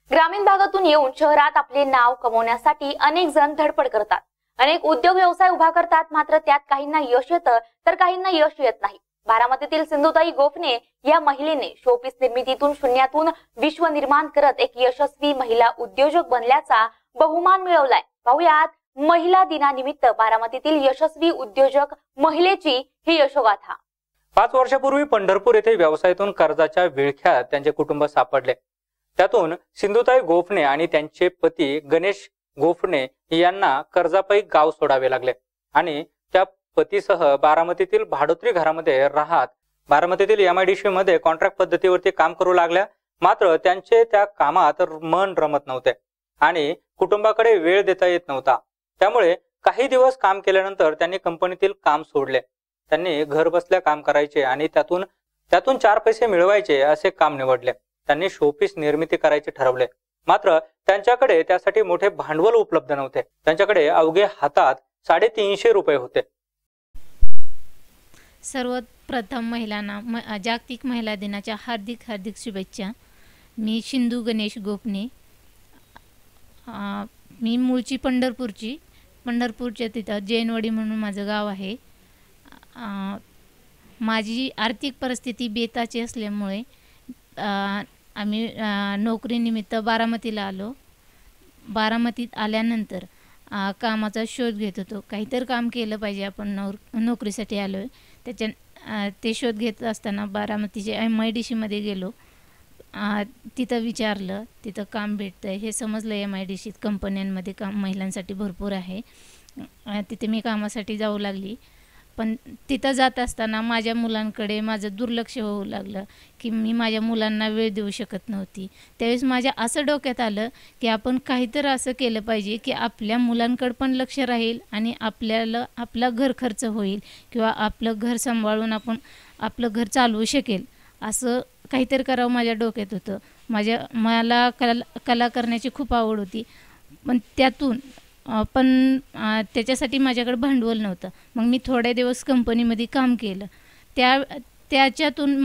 ग्रामीण भागातून येऊन शहरात आपले नाव कमवण्यासाठी अनेक जण धडपड करतात, अनेक उद्योग व्यवसाय उभा करतात. मात्र त्यात काहींना यश येतं तर काहींना यश येत नाही. बारामतीतील सिंधुताई गोफणे या महिलेने शोपीस निर्मितीतून शून्यातून विश्व निर्माण करत एक यशस्वी महिला उद्योजक बनल्याचा बहुमान मिळवलाय. पाहुयात महिला दिनानिमित्त बारामतीतील यशस्वी उद्योजक महिलेची ही यशोगाथा. 5 वर्षापूर्वी पंढरपूर येथे व्यवसायातून कर्जाच्या विळख्यात त्यांचे कुटुंब सापडले. त्यातून सिंधुताई गोफणे आणि त्यांचे पती गणेश गोफणे यांना कर्जापायी गाव सोडावे लागले आणि त्या पतीसह बारामतीतील भाडोत्री घरामध्ये राहत बारामतीतील MIDC मध्ये कॉन्ट्रॅक्ट पद्धतीवरती काम करू लागल्या. मात्र त्यांचे त्या कामात मन रमत नव्हते आणि कुटुंबाकडे वेळ देता येत नव्हता. त्यामुळे काही दिवस काम केल्यानंतर त्यांनी कंपनीतील काम सोडले. त्यांनी घर बसल्या काम करायचे आणि त्यातून 4 पैसे मिळवायचे असे काम निवडले. त्यांनी शोपीस निर्मिती करायचे ठरवले. मात्र त्यांच्याकडे त्यासाठी मोठे भांडवल उपलब्ध नव्हते. त्यांच्याकडे अवघे हातात 350 रुपये होते. सर्वप्रथम महिलांना जागतिक महिला दिनाच्या हार्दिक शुभेच्छा. मी सिंधू गणेश गोफणे. मी मूळची पंढरपूरच्या तिथं जैनवाडी म्हणून माझं गाव आहे. माझी आर्थिक परिस्थिती बेताची असल्यामुळे आम्ही नोकरीनिमित्त बारामतीला आलो. बारामतीत आल्यानंतर कामाचा शोध घेत होतो. काहीतरी काम केलं पाहिजे, आपण नोकरीसाठी आलो आहे. ते शोध घेत असताना बारामतीच्या MIDC मध्ये गेलो. तिथं विचारलं, तिथं काम भेटतं आहे हे समजलं. MIDC कंपन्यांमध्ये काम महिलांसाठी भरपूर आहे. तिथे मी कामासाठी जाऊ लागली. पण तिथं जात असताना माझ्या मुलांकडे माझं दुर्लक्ष होऊ लागलं की मी माझ्या मुलांना वेळ देऊ शकत नव्हती. त्यावेळेस माझ्या असं डोक्यात आलं की आपण काहीतरी असं केलं पाहिजे की आपल्या मुलांकडे पण लक्ष राहील आणि आपल्याला आपला घर खर्च होईल किंवा आपलं घर सांभाळून आपण आपलं घर चालवू शकेल. असं काहीतरी करावं माझ्या डोक्यात होतं. मला कला करण्याची खूप आवड होती. पण त्याच्यासाठी माझ्याकडे भांडवल नव्हतं. मग मी थोडे दिवस कंपनीमध्ये काम केलं. त्याच्यातून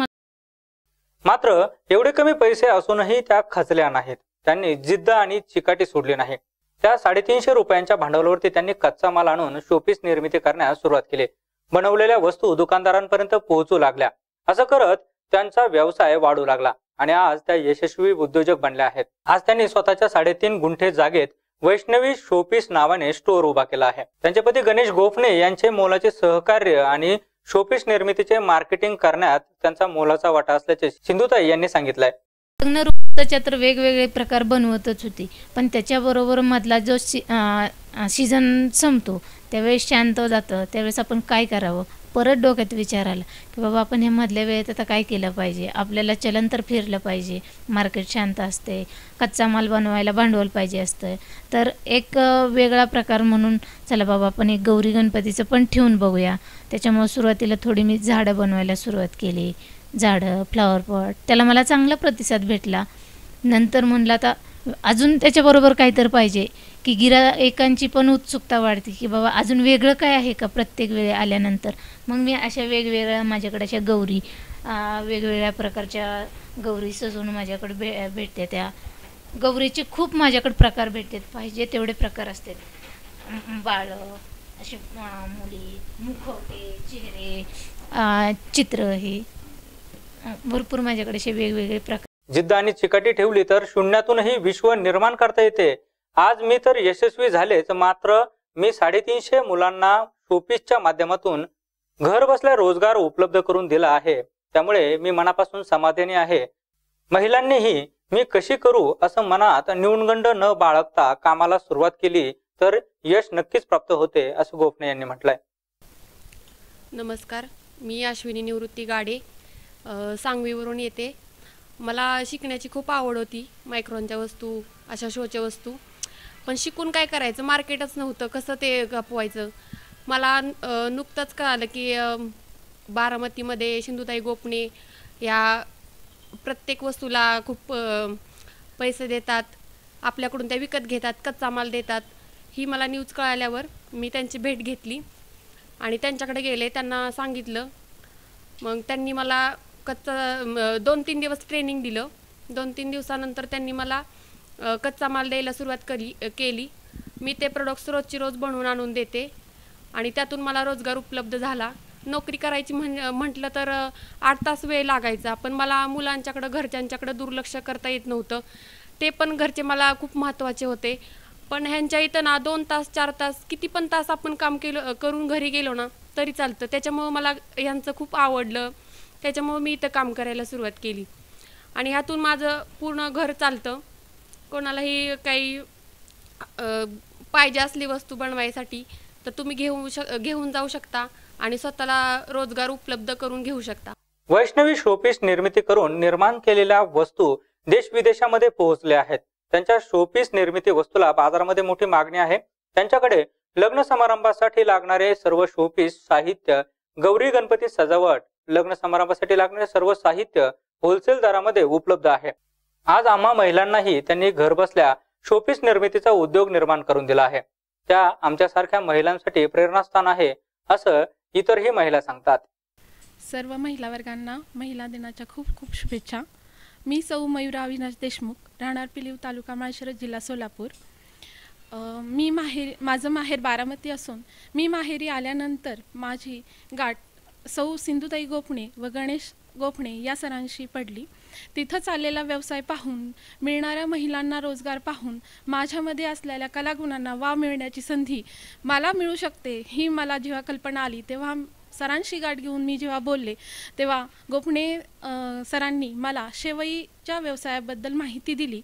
मात्र एवढे कमी पैसे असूनही त्या खचल्या नाहीत. त्यांनी जिद्द आणि चिकाटी सोडली नाही. त्या 350 रुपयांच्या भांडवलावरती त्यांनी कच्चा माल आणून शोपीस निर्मिती करण्यास सुरुवात केली. बनवलेल्या वस्तू दुकानदारांपर्यंत पोहोचू लागल्या. असं करत त्यांचा व्यवसाय वाढू लागला आणि आज त्या यशस्वी उद्योजक बनल्या आहेत. आज त्यांनी स्वतःच्या 3.5 गुंठे जागेत वैष्णवी शोपीस नावाने स्टोअर उभा केला आहे. त्यांचे पती गणेश गोफणे यांचे मोलाचे सहकार्य आणि शोपीस निर्मितीचे मार्केटिंग करण्यात त्यांचा मोलाचा वाटा असल्याचे सिंधुताई यांनी सांगितलंय. लग्न तर वेगवेगळे प्रकार बनवतच होती. पण त्याच्याबरोबर मधला जो सीझन संपतो त्यावेळेस शांत जातं. त्यावेळेस आपण काय करावं परत डोक्यात विचार आला की बाबा आपण हे मधल्या वेळेत आता काय केलं पाहिजे. आपल्याला चलन तर फिरलं पाहिजे. मार्केट शांत असते. कच्चा माल बनवायला भांडवल पाहिजे असतं. तर एक वेगळा प्रकार म्हणून चला बाबा आपण एक गौरी गणपतीचं पण ठेवून बघूया. त्याच्यामुळे सुरुवातीला थोडी मी झाडं बनवायला सुरुवात केली. झाडं, फ्लॉवर पॉट. त्याला मला चांगला प्रतिसाद भेटला. नंतर म्हणलं आता अजून त्याच्याबरोबर काहीतरी पाहिजे की गिऱ्हाईकांची पण उत्सुकता वाढते की बाबा अजून वेगळं काय आहे का प्रत्येक वेळे आल्यानंतर. मग मी अशा वेगवेगळ्या माझ्याकडे अशा गौरी वेगवेगळ्या प्रकारच्या गौरी सजवून माझ्याकडे भेटते. त्या गौरीचे खूप माझ्याकडे प्रकार भेटतात. पाहिजे तेवढे प्रकार असतात. बाळ, असे मुली, मुखवटे, चेहरे, चित्र, हे भरपूर माझ्याकडे असे वेगवेगळे प्रकार. जिद्द आणि चिकाटी ठेवली तर शून्यातूनही विश्व निर्माण करता येते. आज मी तर यशस्वी झालेच, मात्र मी 350 मुलांना शोपीसच्या माध्यमातून घर बसल्या रोजगार उपलब्ध करून दिला आहे. त्यामुळे मी मनापासून समाधानी आहे. महिलांनीही मी कशी करू असं मनात न्यूनगंड न बाळगता कामाला सुरुवात केली तर यश नक्कीच प्राप्त होते, असं गोफणे यांनी म्हटलंय. नमस्कार, मी अश्विनी निवृत्ती गाडे, सांगवीवरून येते. मला शिकण्याची खूप आवड होती. मायक्रॉनच्या वस्तू, अशा शोच्या वस्तू. पण शिकून काय करायचं, मार्केटच नव्हतं. कसं ते खपवायचं. मला नुकतंच कळालं की बारामतीमध्ये सिंधुताई गोफणे या प्रत्येक वस्तूला खूप पैसे देतात. आपल्याकडून त्या विकत घेतात, कच्चा माल देतात. ही मला न्यूज कळाल्यावर मी त्यांची भेट घेतली आणि त्यांच्याकडे गेले. त्यांना सांगितलं. मग त्यांनी मला 2-3 दिवस ट्रेनिंग दिलं. 2-3 दिवसानंतर त्यांनी मला कच्चा माल द्यायला सुरुवात केली. मी ते प्रोडक्ट्स रोजची रोज बनवून आणून देते आणि त्यातून मला रोजगार उपलब्ध झाला. नोकरी करायची म्हटलं तर 8 तास वेळ लागायचा, पण मला मुलांच्याकडं घरच्यांच्याकडं दुर्लक्ष करता येत नव्हतं. ते पण घरचे मला खूप महत्त्वाचे होते. पण ह्यांच्या इथं ना 2 तास 4 तास किती पण तास आपण काम करून घरी गेलो ना तरी चालतं. त्याच्यामुळं मला ह्यांचं खूप आवडलं. त्याच्यामुळं मी इथं काम करायला सुरुवात केली आणि ह्यातून माझं पूर्ण घर चालतं. कोणालाही काही पाहिजे असली वस्तू बनवायसाठी तर तुम्ही घेऊन जाऊ शकता आणि स्वतःला रोजगार उपलब्ध करून घेऊ शकता. वैष्णवी शोपीस निर्मिती करून निर्माण केलेल्या वस्तू देश विदेशामध्ये पोहोचल्या आहेत. त्यांच्या शोपीस निर्मिती वस्तूला बाजारामध्ये मोठी मागणी आहे. त्यांच्याकडे लग्न समारंभासाठी लागणारे सर्व शोपीस साहित्य, गौरी गणपती सजावट, लग्न समारंभासाठी लागणारे सर्व साहित्य होलसेल दरामध्ये उपलब्ध आहे. आज आम्हा महिलांनाही त्यांनी घरबसल्या शोपीस निर्मितीचा उद्योग निर्माण करून दिला आहे. त्या आमच्यासारख्या महिलांसाठी प्रेरणास्थान आहे असं इतरही महिला सांगतात. सर्व महिला वर्गांना महिला दिनाच्या खूप खूप शुभेच्छा. मी सौ मयुरा अविनाश देशमुख, राहणार पिलीव, तालुका माळशिरस, जिल्हा सोलापूर. माझं माहेर बारामती असून मी माहेरी आल्यानंतर माझी गाठ सौ सिंधुताई गोपणे व गणेश गोपणे या सरांशी पडली. तिथं चाललेला व्यवसाय पाहून, मिळणाऱ्या महिलांना रोजगार पाहून माझ्यामध्ये असलेल्या कलागुणांना वाव मिळण्याची संधी मला मिळू शकते ही मला जेव्हा कल्पना आली, तेव्हा सरांशी गाठ घेऊन मी जेव्हा बोलले तेव्हा गोपणे सरांनी मला शेवईच्या व्यवसायाबद्दल माहिती दिली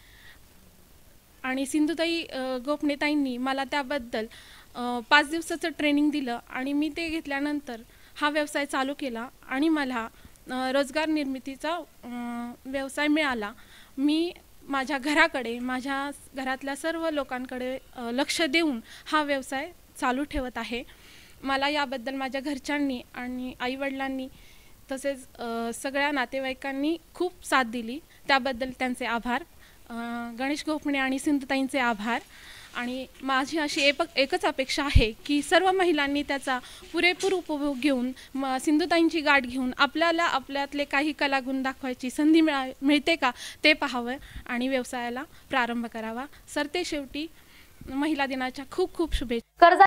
आणि सिंधुताई गोपणेताईंनी मला त्याबद्दल 5 दिवसाचं ट्रेनिंग दिलं आणि मी ते घेतल्यानंतर हा व्यवसाय चालू केला आणि मला रोजगार निर्मितीचा व्यवसाय मिळाला. मी माझ्या घराकडे, माझ्या घरातल्या सर्व लोकांकडे लक्ष देऊन हा व्यवसाय चालू ठेवत आहे. मला याबद्दल माझ्या घरच्यांनी आणि आईवडिलांनी तसेच सगळ्या नातेवाईकांनी खूप साथ दिली, त्याबद्दल त्यांचे आभार. गणेश गोपणे आणि सिंधुताईंचे आभार. आणि माझी अशी एकच अपेक्षा आहे की सर्व महिलांनी त्याचा पुरेपूर उपभोग घेऊन सिंधुताईंची गाठ घेऊन आपल्याला आपल्यातले काही कलागुण दाखवायची संधी मिळते का ते पाहावं आणि व्यवसायाला प्रारंभ करावा. सरते शेवटी महिला दिनाच्या खूप खूप शुभेच्छा.